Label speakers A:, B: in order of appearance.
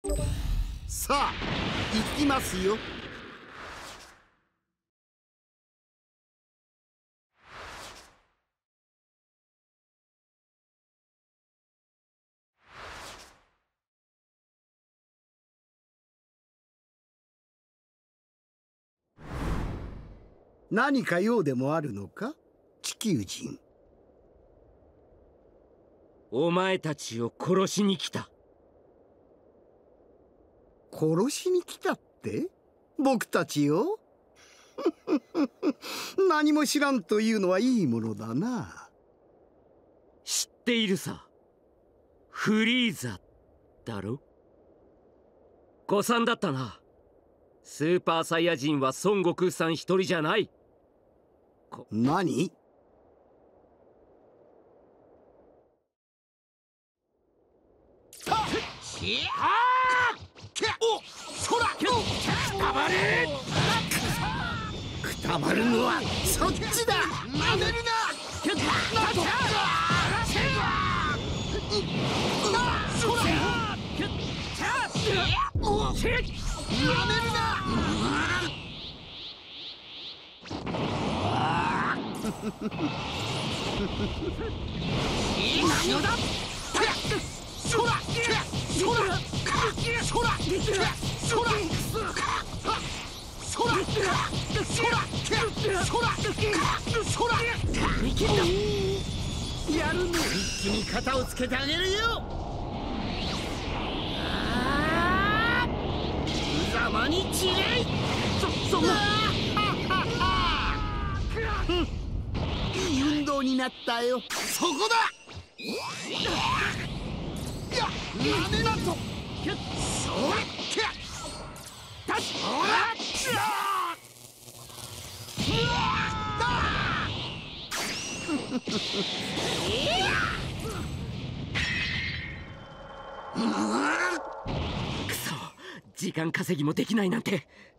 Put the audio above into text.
A: さあ行きますよ。何か用でもあるのか、地球人。
B: お前たちを殺しに来た。
A: 殺しに来たって？僕たちを何も知らんというのはいいものだな。
B: 知っているさ。フリーザだろ。誤算だったな。スーパーサイヤ人は孫悟空さん一人じゃない。
A: 何？
C: お、そら、くたばれ。
A: くたばるのはそっちだ。
C: なめるな。なんと。そら。なめるな。何をだ。そら。そら。そら。そら。そら。そら。そら。
A: やるの。一気に肩をつけてあげるよ。無様にちれい。そんな。いい運動になったよ。
C: そこだ。いや、なめなと。そら。たし。
B: くそ、時間稼ぎもできないなんて。